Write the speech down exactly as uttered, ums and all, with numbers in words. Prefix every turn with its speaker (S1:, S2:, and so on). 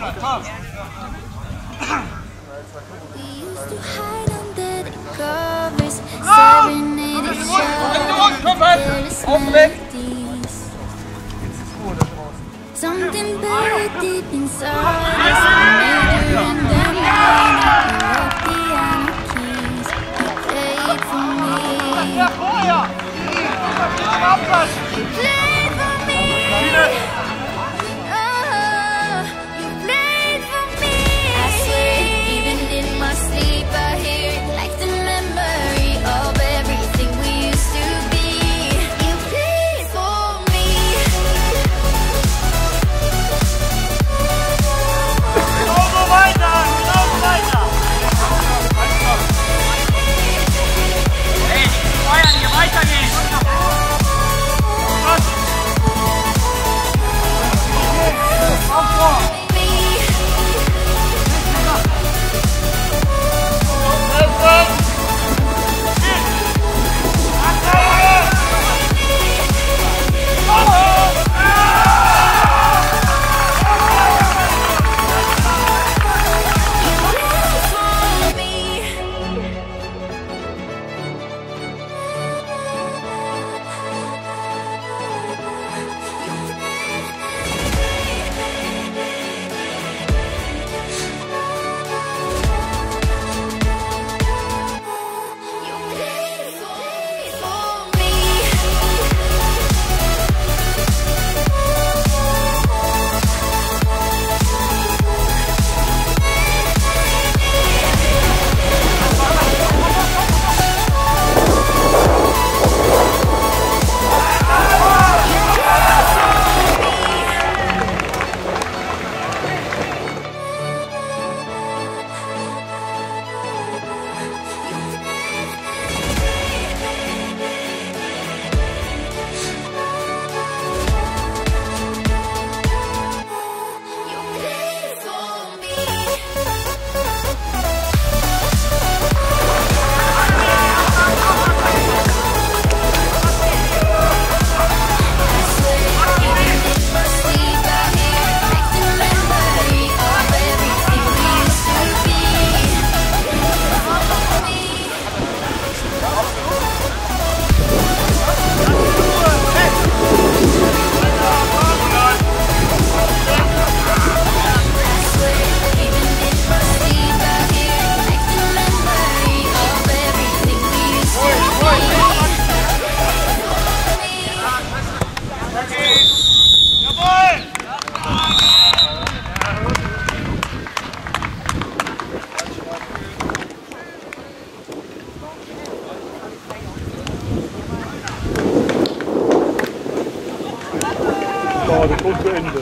S1: Something buried deep inside us, major and the minor, piano keys. You played for me. You played for me. Oh, you played for me. I swear, even in my sleep, I hear it like the memory of everything we used to be. You played for me.
S2: Gerade, gut zu Ende.